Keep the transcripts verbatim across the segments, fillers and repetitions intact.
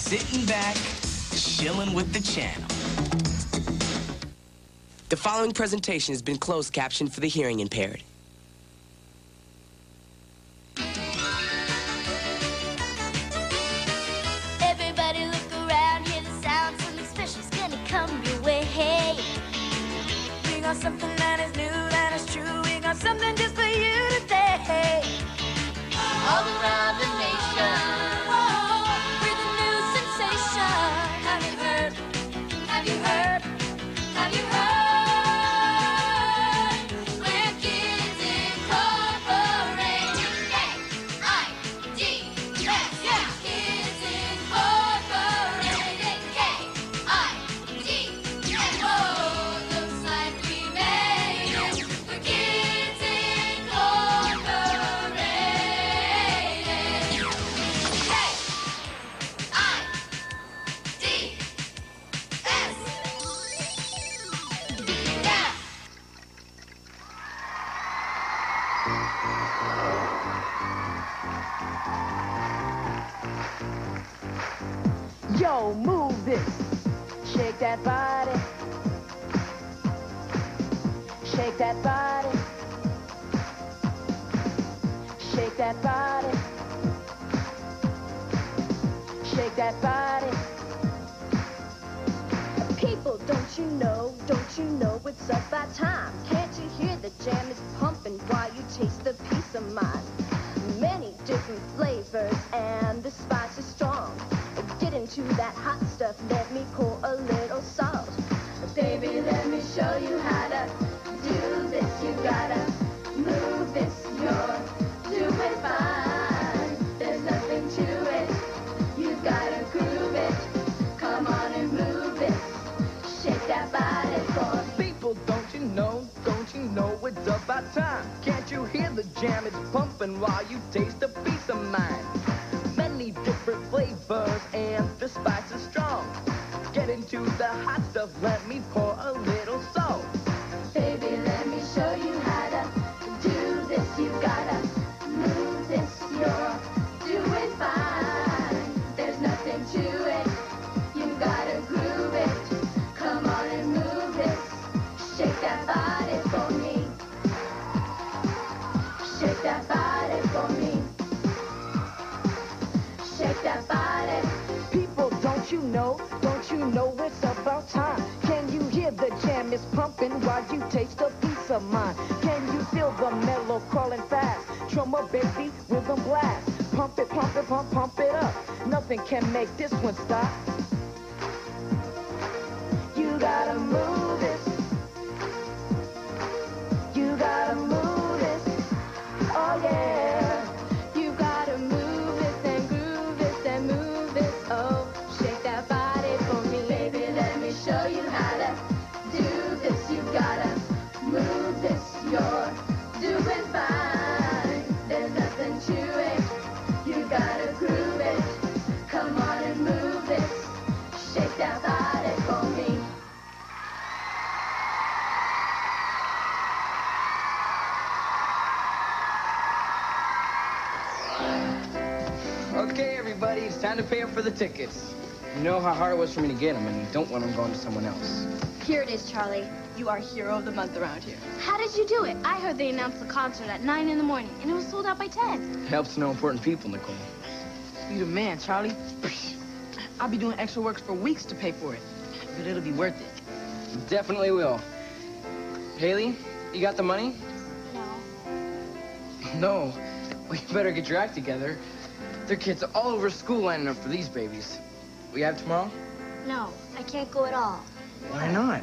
sitting back, chilling with the channel. The following presentation has been closed captioned for the hearing impaired. Everybody look around, hear the sound, something special's gonna come your way. Hey, we got something that is new, that is true. We got something just for you today. All around the nation, whoa, with a new sensation. Have you heard? Have you heard? Have you heard? We're Kids Incorporated. K I D S. Yeah. Kids Incorporated. K I D S. Oh, looks like we made it. We're Kids Incorporated. K I D S. Yeah. Yo, move this. Shake that body. Shake that body. Shake that body. Shake that body. People, don't you know, don't you know it's about time? Can't you hear the jam is pumping while you taste the peace of mind? Many different flavors and the spice is strong. Get into that hot stuff, let me pour a little salt. Baby, let me show you how to do this. You gotta move this, you're doing fine. There's nothing to it, you gotta groove it. Come on and move it, shake that body for me. People, don't you know, don't you know it's about time? Can't you hear the jam is pumping while you taste a piece of mind? Many different flavors and the spice is strong. Get into the hot stuff, let me pour a little salt. Baby, let me show you how to do this. You gotta move this, you're doing fine. There's nothing to it, you gotta groove it. Come on and move this, shake that body for me. Shake that body for me. Shake that body. People, don't you know, don't you know it's about time? Can you hear the jam is pumping while you taste a piece of mind? Can you feel the mellow crawling fast? Drummer, baby, rhythm blast. Pump it, pump it, pump, pump it up. Nothing can make this one stop. You gotta move this. You gotta move this. Oh yeah. You gotta move this and groove this and move this. Oh, shake that body for me. Baby, let me show you how to do this. You gotta move this. You're doing fine. There's nothing to it. You gotta groove it. Come on and move this. Shake that body for me. Okay, everybody, it's time to pay up for the tickets. You know how hard it was for me to get them, and you don't want them going to someone else. Here it is, Charlie. You are hero of the month around here. How did you do it? I heard they announced the concert at nine in the morning, and it was sold out by ten. It helps to know important people, Nicole. You the man, Charlie. I'll be doing extra work for weeks to pay for it, but it'll be worth it. You definitely will. Haley, you got the money? No. No. Well, you better get your act together. There are kids all over school lining up for these babies. We have tomorrow? No, I can't go at all. Why not?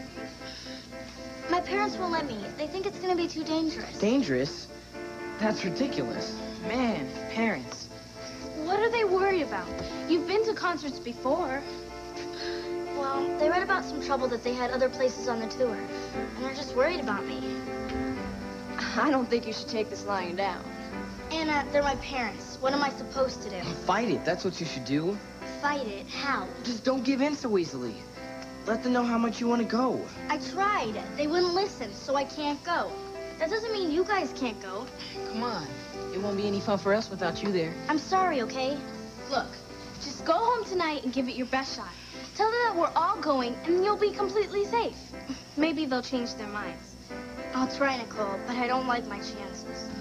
My parents won't let me. They think it's gonna be too dangerous. Dangerous? That's ridiculous. Man, parents. What are they worried about? You've been to concerts before. Well, they read about some trouble that they had other places on the tour, and they're just worried about me. I don't think you should take this lying down. Anna, they're my parents. What am I supposed to do? Fight it. That's what you should do. Fight it? How? Just don't give in so easily. Let them know how much you want to go. I tried. They wouldn't listen, so I can't go. That doesn't mean you guys can't go. Come on. It won't be any fun for us without you there. I'm sorry, okay? Look, just go home tonight and give it your best shot. Tell them that we're all going and you'll be completely safe. Maybe they'll change their minds. I'll try, Nicole, but I don't like my chances.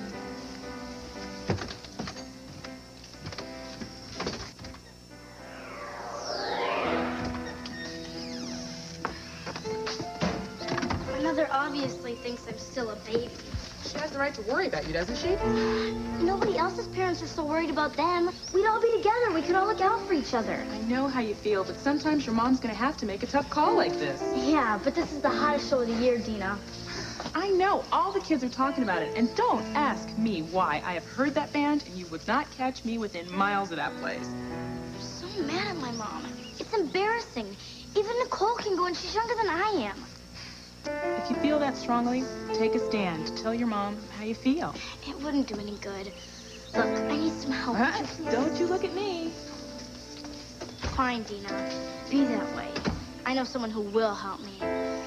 My mother obviously thinks I'm still a baby. She has the right to worry about you, doesn't she? Nobody else's parents are so worried about them. We'd all be together. We could all look out for each other. I know how you feel, but sometimes your mom's gonna have to make a tough call like this. Yeah, but this is the hottest show of the year, Dina. I know. All the kids are talking about it. And don't ask me why. I have heard that band, and you would not catch me within miles of that place. I'm so mad at my mom. It's embarrassing. Even Nicole can go, and she's younger than I am. If you feel that strongly, take a stand. Tell your mom how you feel. It wouldn't do any good. Look, I need some help. Huh? Don't you look at me. Fine, Dina. Be that way. I know someone who will help me.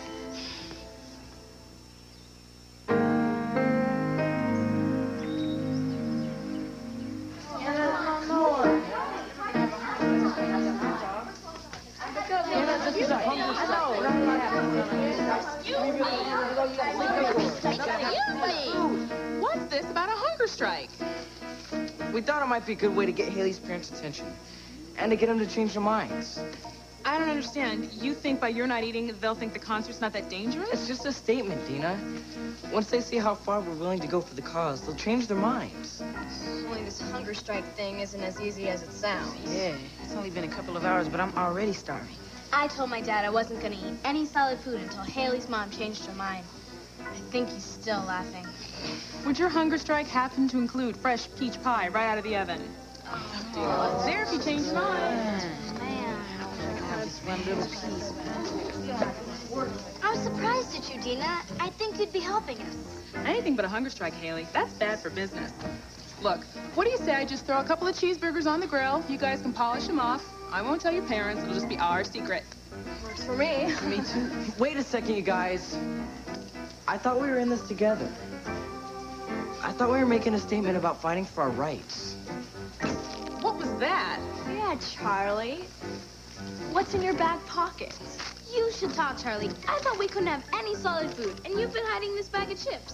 What's this about a hunger strike? We thought it might be a good way to get Haley's parents' attention. And to get them to change their minds. I don't understand. You think by your not eating, they'll think the concert's not that dangerous? It's just a statement, Dina. Once they see how far we're willing to go for the cause, they'll change their minds. Only this hunger strike thing isn't as easy as it sounds. Yeah, it's only been a couple of hours, but I'm already starving. I told my dad I wasn't going to eat any solid food until Haley's mom changed her mind. I think he's still laughing. Would your hunger strike happen to include fresh peach pie right out of the oven? Oh, there if you change your mind. Man. Have just one little piece. I'm surprised at you, Dina. I think you'd be helping us. Anything but a hunger strike, Haley. That's bad for business. Look, what do you say I just throw a couple of cheeseburgers on the grill? You guys can polish them off. I won't tell your parents. It'll just be our secret. Works for me. Me too. Wait a second, you guys. I thought we were in this together. I thought we were making a statement about fighting for our rights. What was that? Yeah, Charlie. What's in your back pocket? You should talk, Charlie. I thought we couldn't have any solid food, and you've been hiding this bag of chips.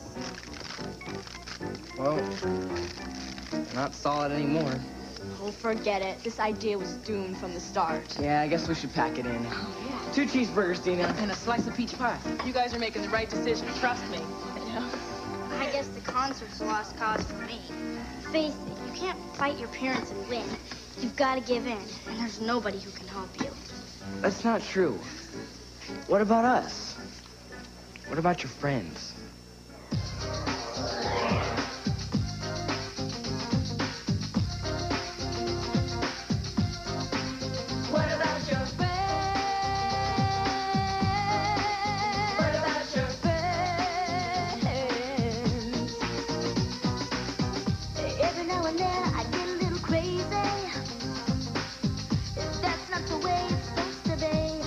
Well, not solid anymore. Oh, forget it. This idea was doomed from the start. Yeah, I guess we should pack it in. Two cheeseburgers, Dina. And a slice of peach pie. You guys are making the right decision. Trust me. I guess the concert's a lost cause for me. Face it, you can't fight your parents and win. You've got to give in, and there's nobody who can help you. That's not true. What about us? What about your friends? What about your friends? What about your friends? Every now and then I get a little crazy. That's not the way it's supposed to be.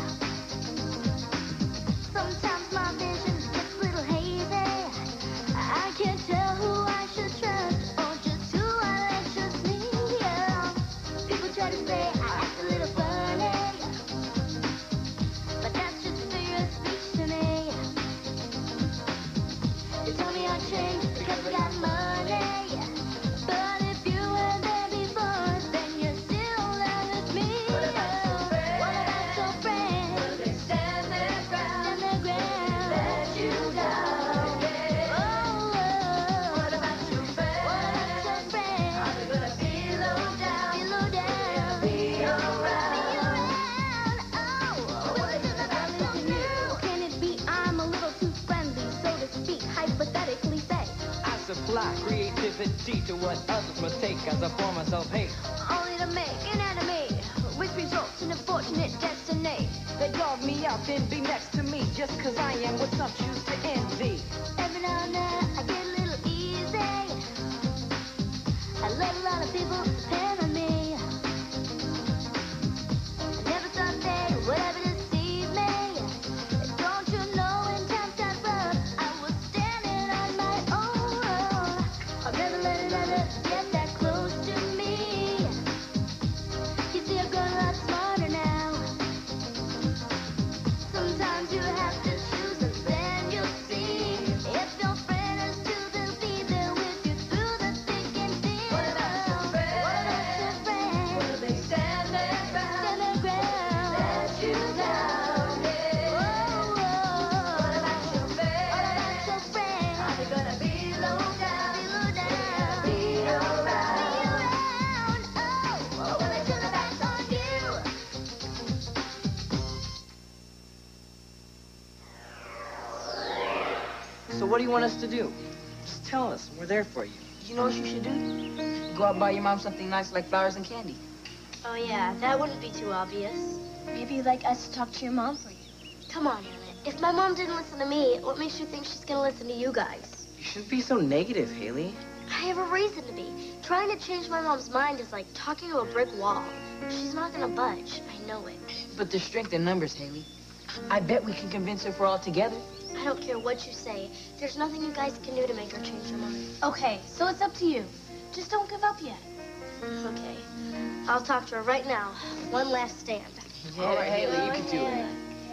Sometimes my vision gets a little hazy. I can't tell who I should trust or just who I let trust me. Yeah. People try to say I act a little funny, but that's just figure of speech to me. They tell me I changed because I got money, but if you were there before, then you're still there with me. What about your friends? What about your friends? Will they stand their ground? Stand their ground? Let you down? Oh, oh. What about your friends? What about your friends? Are they gonna be low down? Be low down? Be around? Be around? Oh, what is it about you? Can it be I'm a little too friendly, so to speak, hypothetically say? I supply creativity to what others mistake as a form of self-hate. Only to make an enemy, which results in a fortunate destiny. They dog me up and be next to me just cause I am what some choose to envy. Every now and then I get a little easy. I let a lot of people depend on me. I never thought they would ever deceive me. Don't you know when times got rough, I was standing on my own. I'll never let another get that close to me. You see, I've grown a lot smarter. what do you want us to do? Just tell us. We're there for you. You know what you should do? Go out and buy your mom something nice like flowers and candy. Oh, yeah, that wouldn't be too obvious. Maybe you'd like us to talk to your mom for you. Come on, Emmett. If my mom didn't listen to me, what makes you think she's gonna listen to you guys? You shouldn't be so negative, Haley. I have a reason to be. Trying to change my mom's mind is like talking to a brick wall. She's not gonna budge. I know it. But there's strength in numbers, Haley. I bet we can convince her if we're all together. I don't care what you say. There's nothing you guys can do to make her change her mind. Okay, so it's up to you. Just don't give up yet. Okay. I'll talk to her right now. One last stand. Yeah, all right, Haley, you can do it.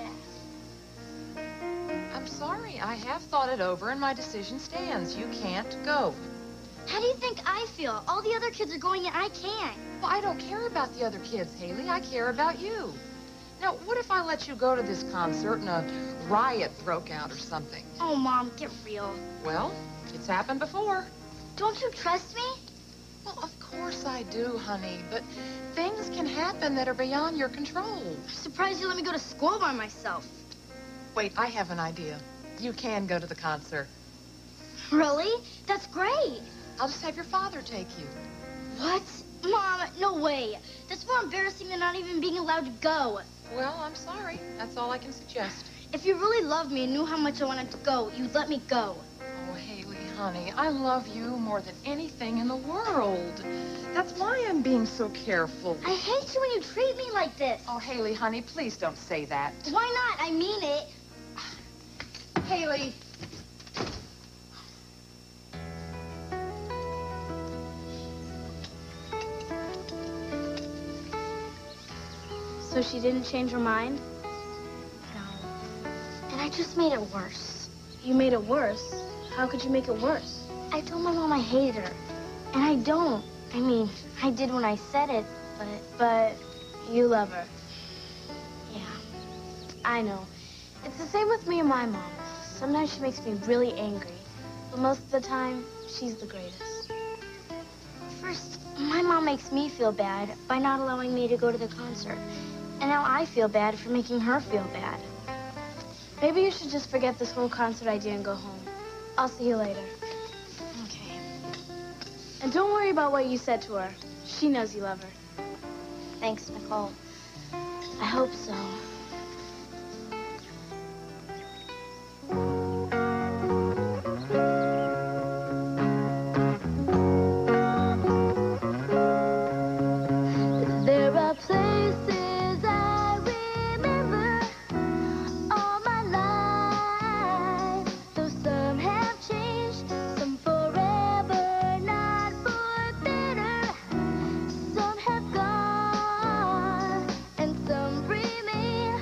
I'm sorry. I have thought it over, and my decision stands. You can't go. How do you think I feel? All the other kids are going and I can't. Well, I don't care about the other kids, Haley. I care about you. Now, what if I let you go to this concert and a riot broke out or something? Oh, Mom, get real. Well, it's happened before. Don't you trust me? Well, of course I do, honey, but things can happen that are beyond your control. I'm surprised you let me go to school by myself. Wait, I have an idea. You can go to the concert. Really? That's great. I'll just have your father take you. What? Mom, no way. That's more embarrassing than not even being allowed to go. Well, I'm sorry. That's all I can suggest. If you really loved me and knew how much I wanted to go, you'd let me go. Oh, Haley, honey, I love you more than anything in the world. That's why I'm being so careful. I hate you when you treat me like this. Oh, Haley, honey, please don't say that. Why not? I mean it. Haley. So she didn't change her mind? No. And I just made it worse. You made it worse? How could you make it worse? I told my mom I hated her. And I don't. I mean, I did when I said it, but... But you love her. Yeah. I know. It's the same with me and my mom. Sometimes she makes me really angry. But most of the time, she's the greatest. First, my mom makes me feel bad by not allowing me to go to the concert. And now I feel bad for making her feel bad. Maybe you should just forget this whole concert idea and go home. I'll see you later. Okay. And don't worry about what you said to her. She knows you love her. Thanks, Nicole. I hope so. There are places I remember all my life. Though some have changed, some forever, not for better. Some have gone, and some remain.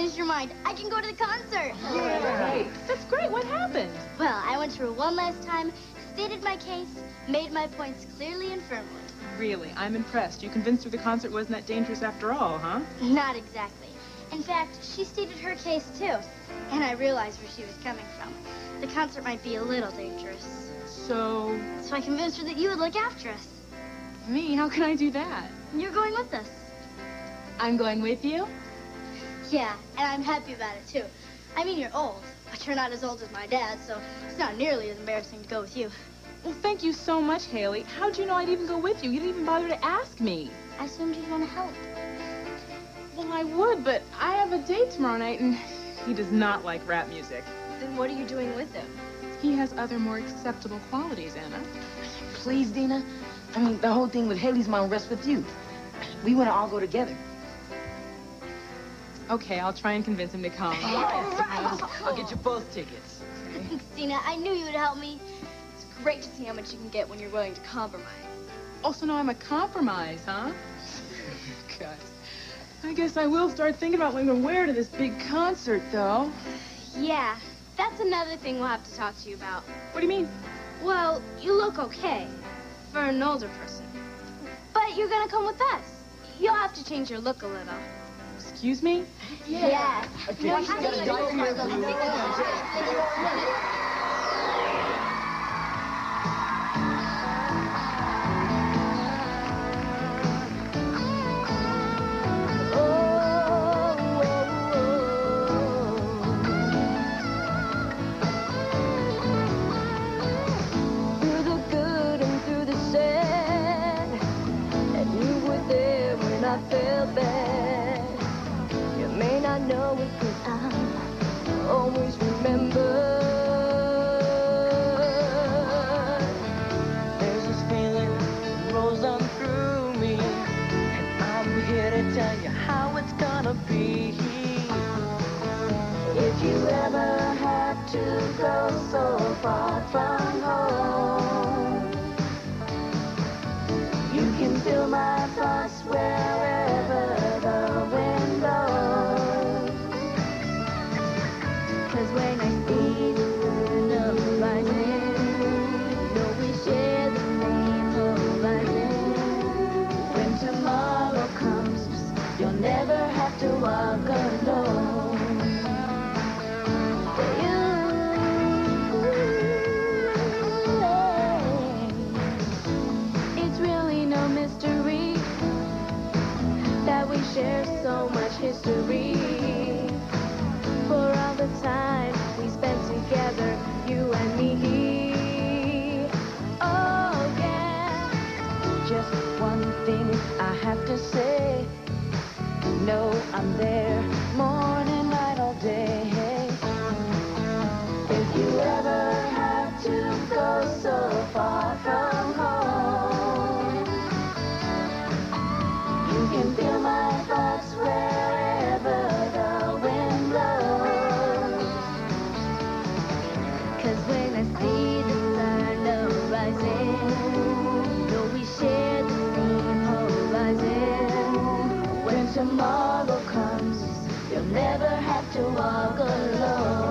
changed your mind. I can go to the concert. Hey, that's great. What happened? Well, I went to her one last time, stated my case, made my points clearly and firmly. Really, I'm impressed. You convinced her the concert wasn't that dangerous after all, huh? Not exactly. In fact, she stated her case, too. And I realized where she was coming from. The concert might be a little dangerous. So... So I convinced her that you would look after us. Me? How can I do that? And you're going with us. I'm going with you? Yeah, and I'm happy about it, too. I mean, you're old, but you're not as old as my dad, so it's not nearly as embarrassing to go with you. Well, thank you so much, Haley. How'd you know I'd even go with you? You didn't even bother to ask me. I assumed you'd want to help. Well, I would, but I have a date tomorrow night, and he does not like rap music. Then what are you doing with him? He has other more acceptable qualities, Anna. Please, Dina. I mean, the whole thing with Haley's mom rests with you. We want to all go together. Okay, I'll try and convince him to come. I'll get you both tickets. Thanks, Dina. I knew you would help me. It's great to see how much you can get when you're willing to compromise. Also, now I'm a compromise, huh? God. I guess I will start thinking about what I'm gonna wear to this big concert, though. Yeah, that's another thing we'll have to talk to you about. What do you mean? Well, you look okay for an older person. But you're gonna come with us. You'll have to change your look a little. Excuse me? Yeah. Okay, she's got a guy here. Through the good and through the sad, and you were there when I felt bad. You may not know it, but I'll always remember. There's this feeling that rolls on through me, and I'm here to tell you how it's gonna be. If you ever have to go so far from home, you can feel my thoughts wherever the wind blows. 'Cause when I see the sun rising, know we share the same horizon. When tomorrow comes, you'll never have to walk alone. It's really no mystery that we share so much history. For all the time we spent together, you and me. Oh yeah. Just one thing I have to say. No, I'm there morning, night, all day. If you ever have to go so far from home, you can feel my thoughts wherever the wind blows. 'Cause when I see the sun rising, know we share the same horizon. When tomorrow comes, you'll never have to walk alone.